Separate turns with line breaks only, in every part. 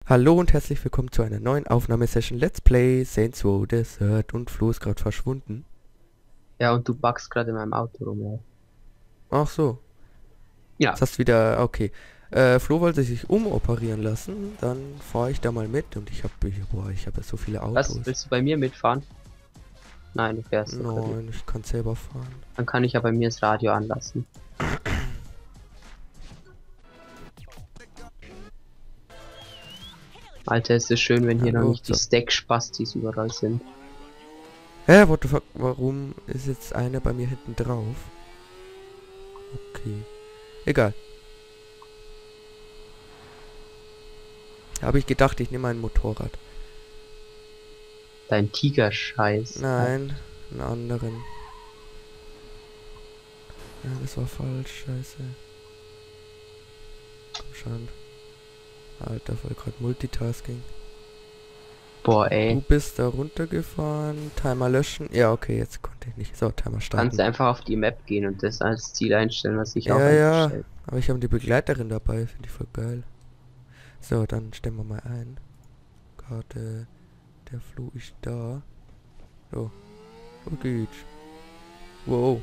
Hallo und herzlich willkommen zu einer neuen Aufnahmesession Let's Play Saints Row the Third und Flo ist gerade verschwunden.
Ja, und du backst gerade in meinem Auto rum, ja.
Ach so, jetzt
Ja,
hast du wieder, okay. Flo wollte sich umoperieren lassen, dann fahre ich da mal mit und ich habe ja so viele
was?
Autos.
Willst du bei mir mitfahren? Nein, du fährst, okay.
Nein, ich kann selber fahren.
Dann kann ich ja bei mir das Radio anlassen. Alter, ist es schön, wenn hier noch
Hallo,
nicht die
so.
Stack-Spastis überall sind.
Hä, what the fuck, warum ist jetzt einer bei mir hinten drauf? Okay, egal. Habe ich gedacht, ich nehme ein Motorrad.
Dein Tigerscheiß.
Nein, einen anderen. Ja, das war falsch, scheiße. Komm schon. Alter, voll gerade Multitasking.
Boah,
Du
ey.
bist da runtergefahren. Timer löschen. Ja, okay, jetzt konnte ich nicht. So, Timer
Kannst
starten.
einfach auf die Map gehen und das als Ziel einstellen, was ich auch
Ja, ja.
eingestellt.
Aber ich habe die Begleiterin dabei. Finde ich voll geil. So, dann stellen wir mal ein. Karte. Der Flo ist da. So, wo geht's? Wow.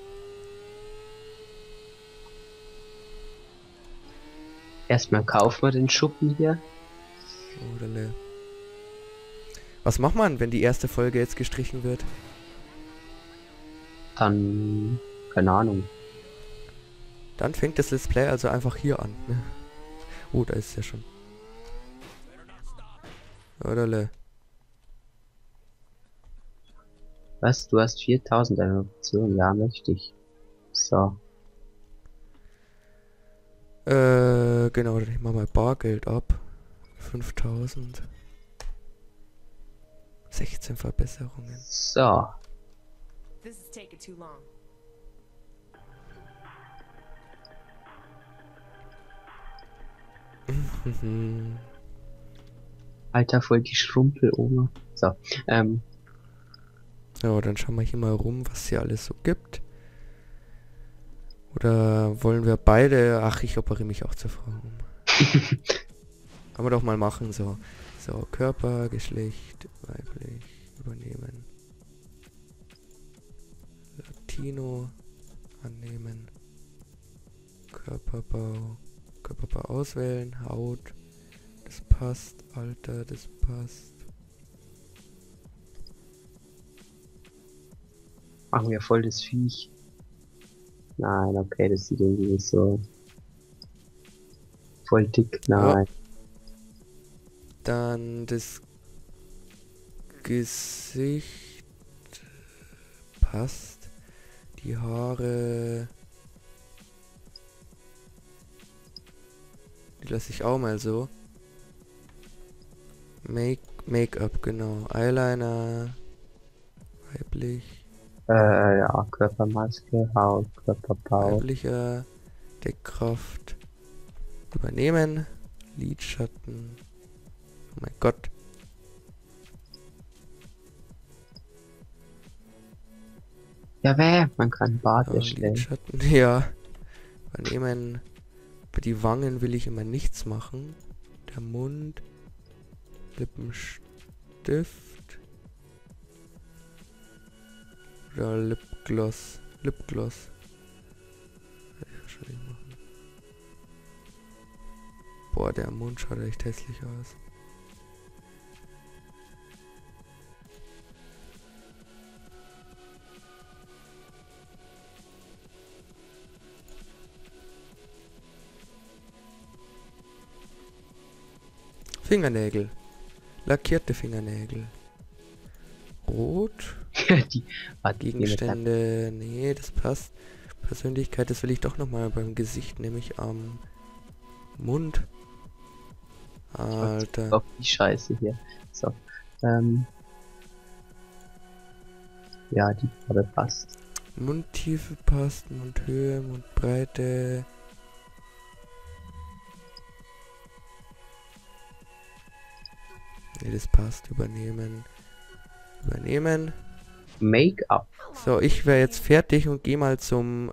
Erstmal kaufen wir den Schuppen hier.
Odele. Was macht man, wenn die erste Folge jetzt gestrichen wird?
Dann, keine Ahnung.
Dann fängt das Let's Play also einfach hier an. Ne? Oh, da ist es ja schon. Odele.
Was? Du hast 4000 eine Option. Ja, möchte ich. So.
Genau, dann nehmen wir mal Bargeld ab. 5000. 16 Verbesserungen.
So.
This is taking too long.
Mhm.
Alter, voll die Schrumpeloma. So,
So, dann schauen wir hier mal rum, was hier alles so gibt. Oder wollen wir beide... Ach, ich operiere mich auch zur Frau um. Kann man doch mal machen, so. So, Körper, Geschlecht, weiblich, übernehmen. Latino, annehmen. Körperbau. Körperbau auswählen, Haut. Das passt, Alter, das passt.
machen wir voll das Viech. Nein, okay, das sieht irgendwie nicht so voll dick.
Ja,
Nein.
dann das Gesicht passt. Die Haare, die lasse ich auch mal so. Make-up, genau. Eyeliner, weiblich,
Ja, Körpermaske, Haut, Körperbau.
weiblicher, Deckkraft, übernehmen, Lidschatten. Oh mein Gott.
Ja, man kann Bart
Ja,
erstellen.
Lidschatten, ja. Übernehmen. Bei die Wangen will ich immer nichts machen. Der Mund, Lippenstift. Oder Lipgloss. Lipgloss. Werde ich wahrscheinlich machen. Boah, der Mund schaut echt hässlich aus. Fingernägel. Lackierte Fingernägel. Rot.
Die, warte, ich nehme jetzt
Gegenstände. Nee, das passt. Persönlichkeit, das will ich doch nochmal beim Gesicht, nämlich am Mund. Alter.
auf die Scheiße hier. So, ähm, ja, die Farbe passt.
Mundtiefe passt, Mundhöhe, Mundbreite. Nee, das passt. Übernehmen. Übernehmen.
Make-up.
So, ich wäre jetzt fertig und gehe mal zum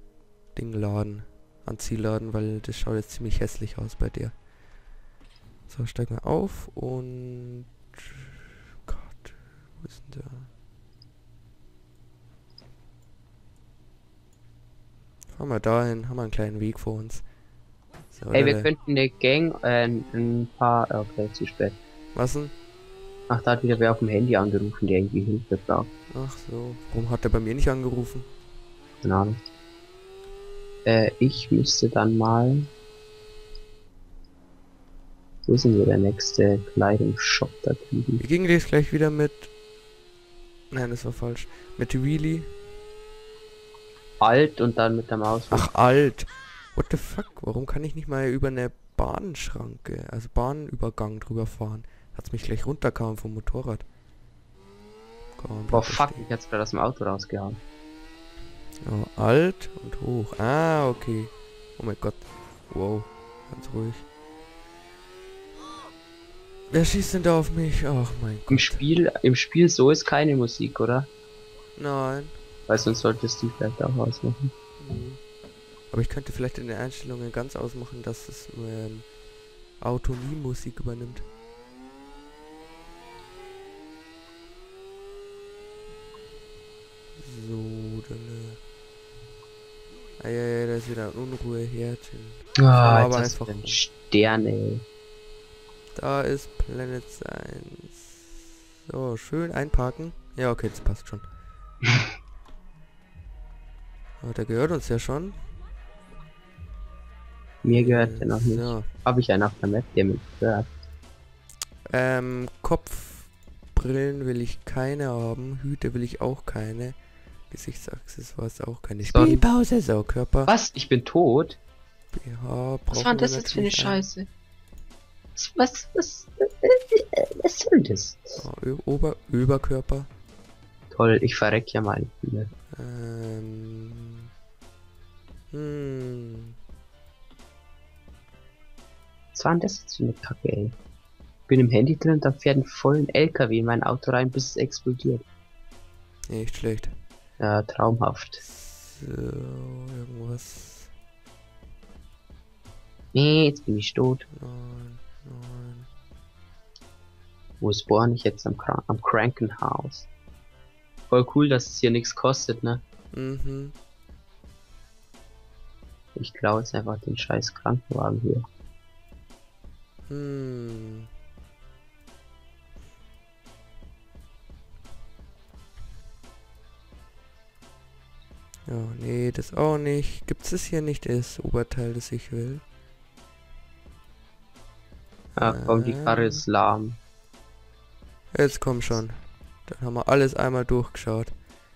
Dingladen. Anziehladen, weil das schaut jetzt ziemlich hässlich aus bei dir. So, steig mal auf und... Gott, wo ist denn der? Fahren wir dahin, haben wir einen kleinen Weg vor uns. So,
Ey, wir
Leute.
könnten eine Gang, ein paar, okay, zu spät.
Was denn?
Ach, da hat wieder wer auf dem Handy angerufen, der irgendwie Hilfe braucht.
Ach so, warum hat er bei mir nicht angerufen?
Keine Ahnung. Ich müsste dann mal, wo ist denn hier der nächste Kleidungsshop da drüben?
Wir gingen jetzt gleich wieder mit... Nein, das war falsch. Mit Wheelie.
Alt und dann mit der Maus.
Ach, alt. What the fuck? Warum kann ich nicht mal über eine Bahnschranke, also Bahnübergang drüber fahren? Hat's mich gleich runtergehauen vom Motorrad. Komm,
Boah,
bleib da
fuck,
stehen.
ich hab's gerade aus dem Auto rausgehauen.
Oh, alt und hoch. Ah, okay. Oh mein Gott. Wow. Ganz ruhig. Wer schießt denn da auf mich? Ach mein Gott.
Im Spiel so ist keine Musik, oder?
Nein.
Weil sonst solltest du vielleicht auch ausmachen.
Mhm. Aber ich könnte vielleicht in den Einstellungen ganz ausmachen, dass es nur Autonomie-Musik übernimmt. So, dann... Eieiei, da ist wieder ein Unruheherdchen.
Ah,
aber
jetzt hast du
einfach...
den Sterne.
Da ist Planet Science. So, schön einparken. Ja, okay, das passt schon. Aber der gehört uns ja schon.
Mir gehört der noch nicht.
So.
Habe ich einen auf der Map, der mich gehört.
Kopfbrillen will ich keine haben. Hüte will ich auch keine. Gesichtsaccessoires auch keine.
Sorry.
Spielpause, so, Körper.
Was? Ich bin tot?
BH
Was war
brauchen
das
wir
jetzt für eine
natürlich einen.
Scheiße? Was soll das?
Überkörper.
Toll, ich verreck ja mal nicht mehr. Was war denn das jetzt für eine Kacke, ey? Bin im Handy drin und da fährt ein vollen LKW in mein Auto rein, bis es explodiert.
Nicht schlecht.
Ja, traumhaft.
So, irgendwas.
Nee, jetzt bin ich tot.
Nein, nein.
Wo spawn ich jetzt am Krankenhaus? Voll cool, dass es hier nichts kostet, ne?
Mhm.
Ich klaue jetzt einfach den scheiß Krankenwagen hier.
Hm. Ja, nee, das auch nicht. Gibt es hier nicht das Oberteil, das ich will?
Ah, komm, die Karre ist lahm.
Jetzt komm schon. Dann haben wir alles einmal durchgeschaut.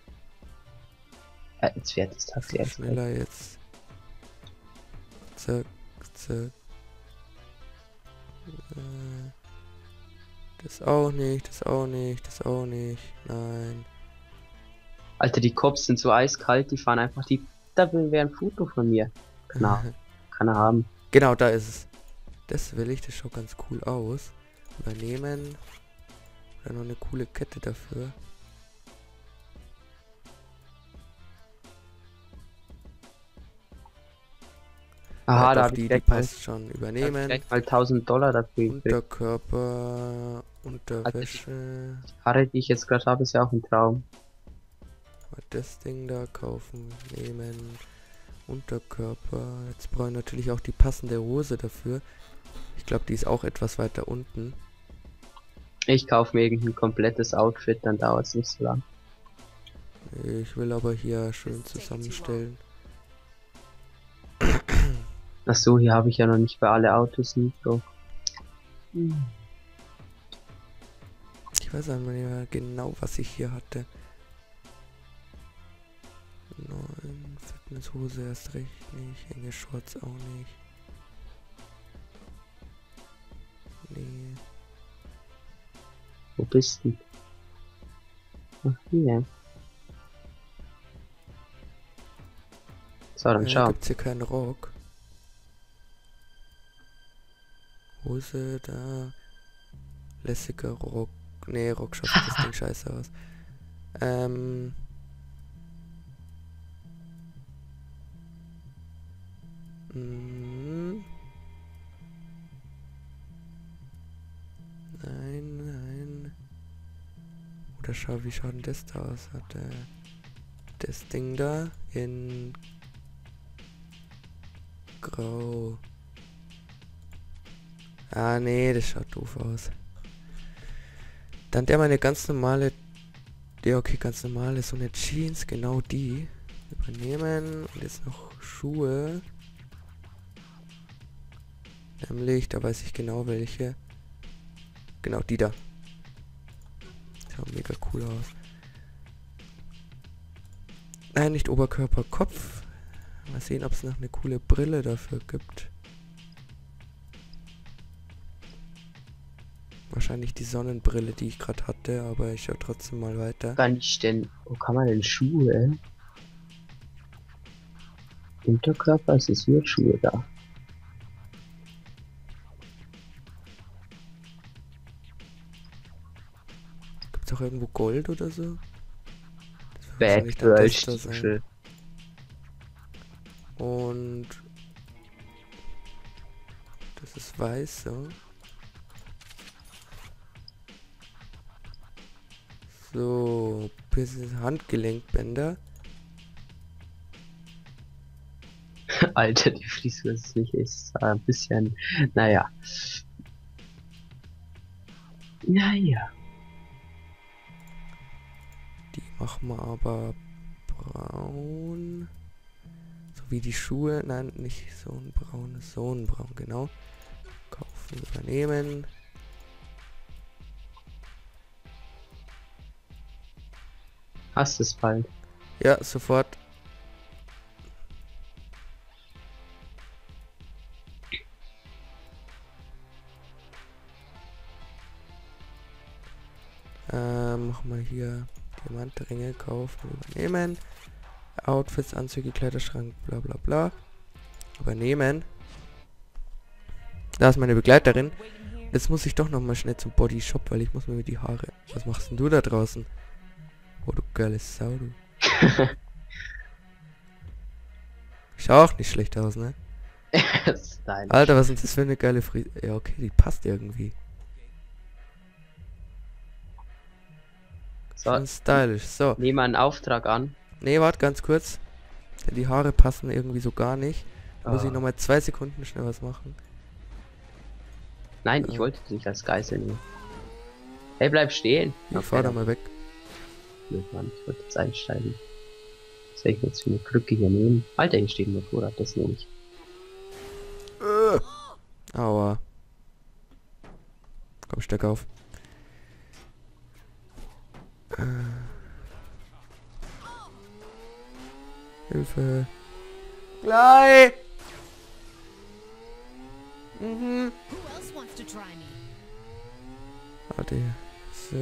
Jetzt fährt das Taxi erst weg.
Schneller jetzt. Zack, zack. Das auch nicht, das auch nicht, das auch nicht. Nein.
Alter, die Cops sind so eiskalt, die fahren einfach die... Da wäre ein Foto von mir. Genau, kann er haben.
Genau, da ist es. Das will ich, das schaut ganz cool aus. Übernehmen. Oder noch eine coole Kette dafür.
Aha, da
auf
habe ich
die
gleich mal,
passt schon. Übernehmen.
gleich mal 1000 Dollar dafür gekriegt.
Unterkörper, Unterwäsche.
Die Karre, die ich jetzt gerade habe, ist ja auch ein Traum.
Mal das Ding da kaufen, nehmen. Unterkörper. Jetzt brauche ich natürlich auch die passende Hose dafür. Ich glaube, die ist auch etwas weiter unten.
Ich kaufe mir irgendein komplettes Outfit, dann dauert es nicht so lang.
Ich will aber hier schön zusammenstellen.
Ach so, hier habe ich ja noch nicht bei alle Autos Nitro.
Ich weiß einmal nicht mehr genau, was ich hier hatte. 9, Fitnesshose erst recht nicht, enge Shorts auch nicht. Nee.
Wo bist du? Ach, hier. So, dann schau.
Gibt's hier keinen Rock? Hose da. Lässiger Rock. Nee, Rock schaut das Ding scheiße aus. Oder schau, wie schaut denn das da aus? Hat das Ding da in Grau. Ah, nee, das schaut doof aus. Dann der meine ganz normale... Ja, okay, ganz normale, so eine Jeans, genau die. Übernehmen. Und jetzt noch Schuhe. Nämlich, da weiß ich genau welche. Genau, die da. Schaut mega cool aus. Nein, nicht Oberkörper, Kopf. Mal sehen, ob es noch eine coole Brille dafür gibt. Wahrscheinlich die Sonnenbrille, die ich gerade hatte, aber ich schaue trotzdem mal weiter.
Kann ich denn, wo kann man denn Schuhe? Unterkörper, es ist nur Schuhe da.
Gibt es auch irgendwo Gold oder so? Das wird
Bad
wahrscheinlich der
Girl
Tester sein.
Stiefel.
Und das ist weiß, so. So, bisschen Handgelenkbänder.
Alter, die Frisur ist nicht, ist ein bisschen, naja. Naja.
Die machen wir aber braun. So wie die Schuhe. Nein, nicht so ein braunes, so ein braun, genau. Kaufen, übernehmen.
Hast es bald.
Ja, sofort. Machen wir hier Diamantringe kaufen, übernehmen. Outfits, Anzüge, Kleiderschrank, bla bla bla. Übernehmen. Da ist meine Begleiterin.
Waiting here.
Jetzt muss ich doch noch mal schnell zum Body Shop, weil ich muss mir die Haare... Was machst denn du da draußen? Oh, du geile Sau, du. Schau auch nicht schlecht aus, ne?
Style.
Alter, was ist das für eine geile Frisur? Ja, okay, die passt irgendwie.
So,
Schon stylisch. So.
nehmen wir einen Auftrag an.
Nee, warte ganz kurz. Denn die Haare passen irgendwie so gar nicht. Da muss ich
Ah.
nochmal 2 Sekunden schnell was machen.
Nein, ich wollte dich als Geisel nehmen. Hey, bleib stehen.
Ich fahr da mal weg.
Blöd, Mann. Ich wollte jetzt einsteigen. Was soll ich jetzt für eine Krücke hier nehmen? Alter, hier steht ein Motorrad, das nehme ich.
Aua. Komm, steck auf. Hilfe. Gleich! Mhm.
Who else wants to try me?
Warte. So.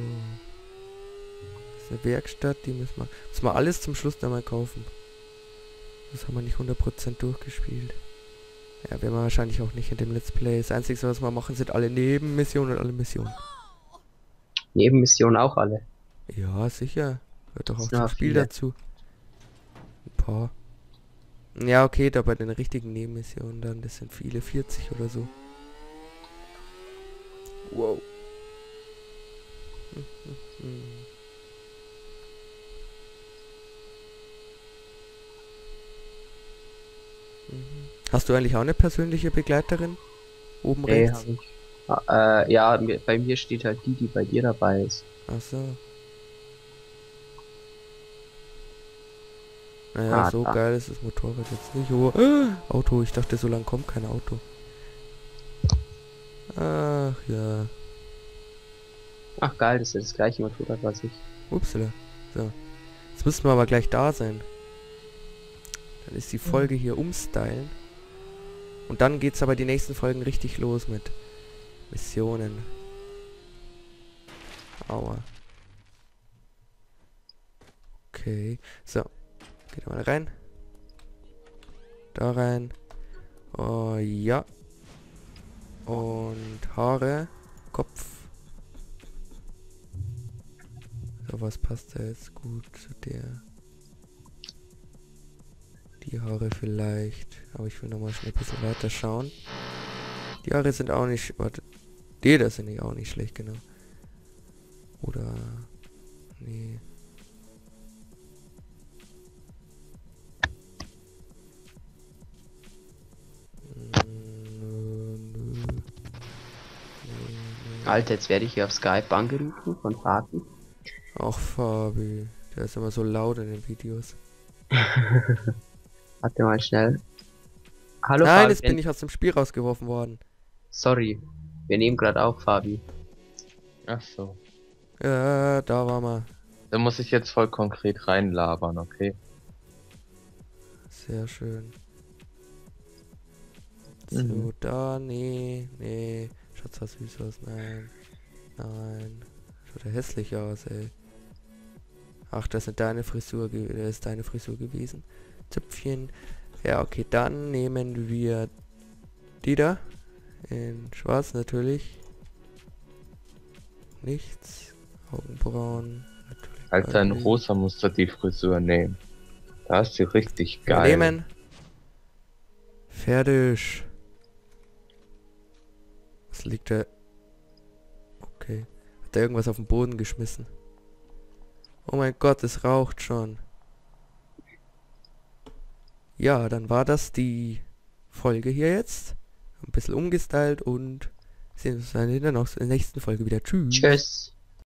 Das ist eine Werkstatt, die müssen wir alles zum Schluss dann mal kaufen. Das haben wir nicht 100% durchgespielt. Ja, werden wir wahrscheinlich auch nicht in dem Let's Play. Das Einzige, was wir machen, sind alle Nebenmissionen und alle Missionen.
Nebenmission auch alle.
Ja, sicher. Hört doch auch
Ja,
zum Spiel
viele.
dazu. Ein paar. Ja, okay, da bei den richtigen Nebenmissionen dann, das sind viele, 40 oder so. Wow. Hast du eigentlich auch eine persönliche Begleiterin? Oben
Nee,
rechts?
hab ich. Ja, bei mir steht halt die, die bei dir dabei ist.
Ach so. Naja,
Ah,
so
da.
geil ist das Motorrad jetzt nicht. Oh, Auto, ich dachte, so lang kommt kein Auto. Ach ja.
Ach geil, das ist ja das gleiche Motorrad, was ich.
Upsala. So. Jetzt müssen wir aber gleich da sein. Dann ist die Folge hier umstylen. Und dann geht's aber die nächsten Folgen richtig los mit Missionen. Aua. Okay. So. Geht mal rein. Da rein. Oh ja. Und Haare. Kopf. So, was passt da jetzt gut zu der? Die Haare vielleicht. Aber ich will nochmal schnell ein bisschen weiter schauen. Die Haare sind auch nicht... Warte. Die da sind auch nicht schlecht, genau. Oder... Nee.
Alter, jetzt werde ich hier auf Skype angerufen von Fabi.
Auch Fabi. Der ist immer so laut in den Videos.
Warte mal schnell. Hallo
Nein,
Fabi.
jetzt bin ich aus dem Spiel rausgeworfen worden.
Sorry, wir nehmen gerade auf, Fabi.
Ach so.
Ja, da war mal.
Da muss ich jetzt voll konkret reinlabern, okay?
Sehr schön. So,
Mhm.
da, nee. Schaut zwar süß aus, nein. Schaut ja hässlich aus, ey. Ach, das ist deine Frisur, das ist deine Frisur gewesen. Zöpfchen. Ja, okay, dann nehmen wir die da. In schwarz natürlich. Nichts. Augenbrauen. Natürlich.
Als ein
grün.
rosa musst du die Frisur nehmen. Da ist sie richtig
Wir
geil.
nehmen. Fertig. Was liegt da? Okay. Hat er irgendwas auf den Boden geschmissen? Oh mein Gott, es raucht schon. Ja, dann war das die Folge hier jetzt. Ein bisschen umgestylt und sehen uns dann in der nächsten Folge wieder. Tschüss.
Tschüss.